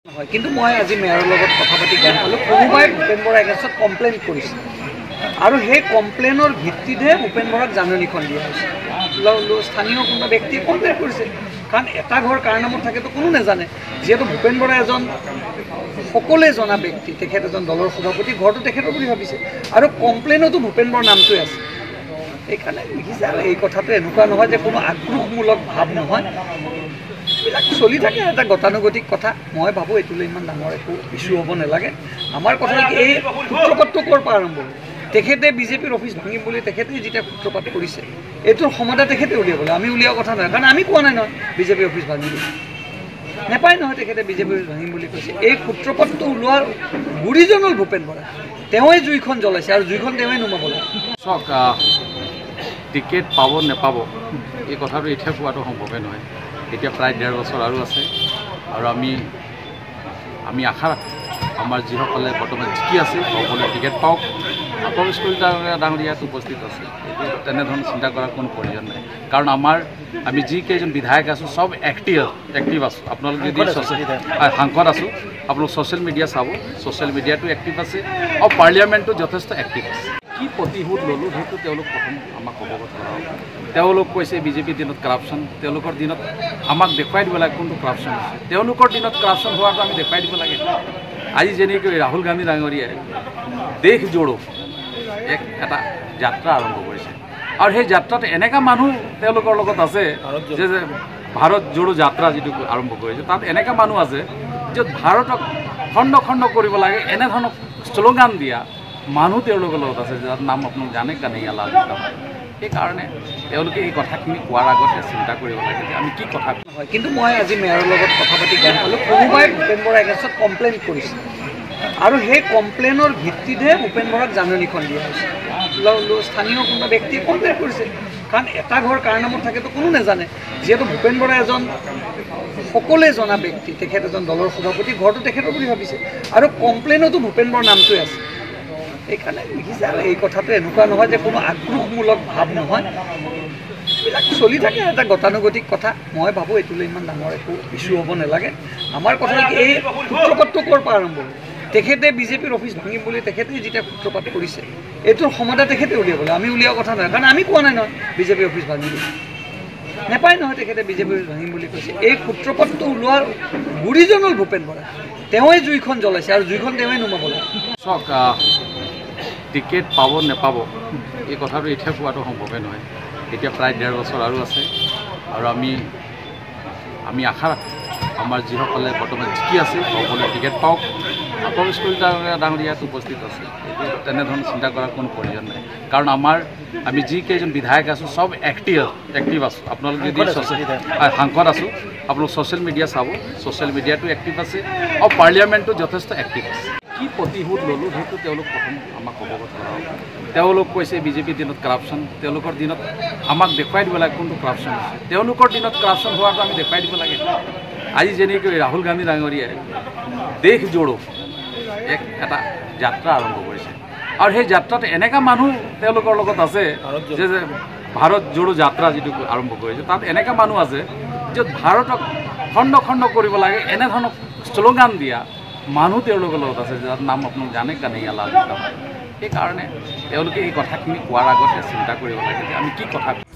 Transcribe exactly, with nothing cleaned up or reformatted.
হয় কিন্তু মই আজি মেয়ৰৰ লগত কথা পাতি গম পালোঁ কোনোবাই ভূপেন বৰাৰ এগেইনষ্টত কমপ্লেইন কৰিছে আৰু সেই কমপ্লেইনৰ ভিত্তিতহে ভূপেন বৰাক জাননীখন দিয়া হৈছে। স্থানীয় কোনোবা ব্যক্তিয়ে কমপ্লেইন কৰিছে কাৰণ এটা ঘৰ কাৰ নামত থাকেতো কোনো নাজানে। যিহেতু ভূপেন বৰা এজন সকলোৱে জনা ব্যক্তি, তেখেত এজন দলৰ সভাপতি, ঘৰটো তেখেতৰ বুলি ভাবিছে আৰু কমপ্লেইনতো ভূপেন বৰাৰ নামটোৱে আছে। সেইকাৰণে লিখিছে আৰু এই কথাটো এনেকুৱা নহয় যে কোনো আক্ৰোশমূলক ভাৱ নহয়, এইবিলাক চলি থাকে, এটা গতানুগতিক কথা। মই ভাবোঁ এইটোলৈ ইমান ডাঙৰ একো ইছ্যু হ'ব নালাগে। আমাৰ কথা এই সূত্ৰপাতটো ক'ৰ পৰা আৰম্ভ হ'ল? তেখেতে বিজেপিৰ অফিচ ভাঙিম বুলি তেখেতে যেতিয়া সূত্ৰপাত কৰিছে, এইটোৰ সমাধা তেখেতে উলিয়াবলৈ, আমি উলিওৱা কথা নহয়। কাৰণ আমি কোৱা নাই নহয় বিজেপি অফিচ ভাঙিম নাপায় নহয়, তেখেতে বিজেপি অফিচ ভাঙিম বুলি কৈছে। এই সূত্ৰপাতটো ওলোৱাৰ গুৰিজন হ'ল ভূপেন বৰা। তেওঁৱে জুইখন জ্বলাইছে আৰু জুইখন তেওঁৱে নুমাব লাগে। চাওক, টিকেট পাব নেপাব এই কথাটো এতিয়া কোৱাটো সম্ভৱেই নহয়। এতিয়া প্ৰায় ডেৰ বছৰ আৰু আছে আৰু আমি আমি আশা ৰাখোঁ আমাৰ যিসকলে বৰ্তমান জিকি আছে সকলোৱে টিকেট পাওক। প্ৰৱেশ কলিতা ডাঙৰীয়া ইয়াত উপস্থিত আছে, তেনেধৰণৰ চিন্তা কৰাৰ কোনো প্ৰয়োজন নাই। কাৰণ আমাৰ আমি যিকেইজন বিধায়ক আছোঁ চব এক্টিভ এক্টিভ আছোঁ। আপোনালোকে যদি সাংসদ আছোঁ, আপোনালোক ছ'চিয়েল মিডিয়া চাব, ছ'চিয়েল মিডিয়াটো এক্টিভ আছে আৰু পাৰ্লিয়ামেণ্টটো যথেষ্ট এক্টিভ আছে। কি প্ৰতিশোধ ল'লোঁ সেইটো তেওঁলোক প্ৰথম আমাক অৱগত কৰা হ'ব। তেওঁলোক কৈছে বিজেপিৰ দিনত কৰাপশ্যন, তেওঁলোকৰ দিনত আমাক দেখুৱাই দিব লাগে কোনটো কৰাপশ্যন হৈছে। তেওঁলোকৰ দিনত কৰাপশ্যন হোৱাটো আমি দেখুৱাই দিব লাগে। আজি যেনেকৈ ৰাহুল গান্ধী ডাঙৰীয়াই দেশ জোৰো এক এটা যাত্ৰা আৰম্ভ কৰিছে আৰু সেই যাত্ৰাত এনেকুৱা মানুহ তেওঁলোকৰ লগত আছে যে ভাৰত জোৰো যাত্ৰা যিটো আৰম্ভ কৰিছে, তাত এনেকুৱা মানুহ আছে য'ত ভাৰতক খণ্ড খণ্ড কৰিব লাগে এনেধৰণৰ শ্লোগান দিয়া মানুহ তেওঁলোকৰ লগত আছে, যাৰ নাম আপোনালোক জানে কানাইয়া লাল যাদৱ। সেইকাৰণে তেওঁলোকে এই কথাখিনি কোৱাৰ আগতে চিন্তা কৰিব লাগে যে আমি কি কথা হয়। কিন্তু মই আজি মেয়ৰৰ লগত কথা পাতি গম পালোঁ কোনোবাই ভূপেন বৰাৰ এগেইনষ্টত কমপ্লেইন কৰিছে আৰু সেই কমপ্লেইনৰ ভিত্তিতহে ভূপেন বৰাক জাননীখন দিয়া হৈছে। স্থানীয় কোনোবা ব্যক্তিয়ে কমপ্লেইন কৰিছে কাৰণ এটা ঘৰ কাৰ নামত থাকেতো কোনো নাজানে। যিহেতু ভূপেন বৰা এজন সকলোৱে জনা ব্যক্তি, তেখেত এজন দলৰ সভাপতি, ঘৰটো তেখেতৰ বুলি ভাবিছে আৰু কমপ্লেইনতো ভূপেন বৰাৰ নামটোৱে আছে। সেইকাৰণে লিখিছে আৰু এই কথাটো এনেকুৱা নহয় যে কোনো আক্ৰোশমূলক ভাৱ নহয়, এইবিলাক চলি থাকে, এটা গতানুগতিক কথা। মই ভাবোঁ এইটোলৈ ইমান ডাঙৰ একো ইছ্যু হ'ব নালাগে। আমাৰ কথা এই সূত্ৰপাতটো ক'ৰ পৰা আৰম্ভ হ'ল? তেখেতে বিজেপিৰ অফিচ ভাঙিম বুলি তেখেতে যেতিয়া সূত্ৰপাত কৰিছে, এইটোৰ সমাধা তেখেতে উলিয়াবলৈ, আমি উলিওৱা কথা নহয়। কাৰণ আমি কোৱা নাই নহয় বিজেপি অফিচ ভাঙিম নাপায় নহয়, তেখেতে বিজেপি অফিচ ভাঙিম বুলি কৈছে। এই সূত্ৰপাতটো ওলোৱাৰ গুৰিজন হ'ল ভূপেন বৰা। তেওঁৱে জুইখন জ্বলাইছে আৰু জুইখন তেওঁৱে নুমাব লাগে। চাওক, টিকেট পাব নেপাব এই কথাটো এতিয়া কোৱাটো সম্ভৱেই নহয়। এতিয়া প্ৰায় ডেৰ বছৰ আৰু আছে আৰু আমি আমি আশা ৰাখোঁ আমাৰ যিসকলে বৰ্তমান জিকি আছে সকলোৱে টিকেট পাওক। প্ৰৱেশ কলিতা ডাঙৰীয়া ইয়াত উপস্থিত আছে, তেনেধৰণৰ চিন্তা কৰাৰ কোনো প্ৰয়োজন নাই। কাৰণ আমাৰ আমি যিকেইজন বিধায়ক আছোঁ চব এক্টিভ এক্টিভ আছোঁ। আপোনালোকে যদি সাংসদ আছোঁ, আপোনালোক ছ'চিয়েল মিডিয়া চাব, ছ'চিয়েল মিডিয়াটো এক্টিভ আছে আৰু পাৰ্লিয়ামেণ্টটো যথেষ্ট এক্টিভ আছে। কি প্ৰতিশোধ ল'লোঁ সেইটো তেওঁলোক প্ৰথম আমাক অৱগত কৰা হ'ব। তেওঁলোক কৈছে বিজেপিৰ দিনত কৰাপশ্যন, তেওঁলোকৰ দিনত আমাক দেখুৱাই দিব লাগে কোনটো কৰাপশ্যন হৈছে। তেওঁলোকৰ দিনত কৰাপশ্যন হোৱাটো আমি দেখুৱাই দিব লাগে। আজি যেনেকৈ ৰাহুল গান্ধী ডাঙৰীয়াই দেশ জোৰো এক এটা যাত্ৰা আৰম্ভ কৰিছে আৰু সেই যাত্ৰাত এনেকুৱা মানুহ তেওঁলোকৰ লগত আছে যে ভাৰত জোৰো যাত্ৰা যিটো আৰম্ভ কৰিছে, তাত এনেকুৱা মানুহ আছে য'ত ভাৰতক খণ্ড খণ্ড কৰিব লাগে এনেধৰণৰ শ্লোগান দিয়া মানুহ তেওঁলোকৰ লগত আছে, যাৰ নাম আপোনালোক জানে কানাইয়া লাল যাদৱ। সেইকাৰণে তেওঁলোকে এই কথাখিনি কোৱাৰ আগতে চিন্তা কৰিব লাগে যে আমি কি কথা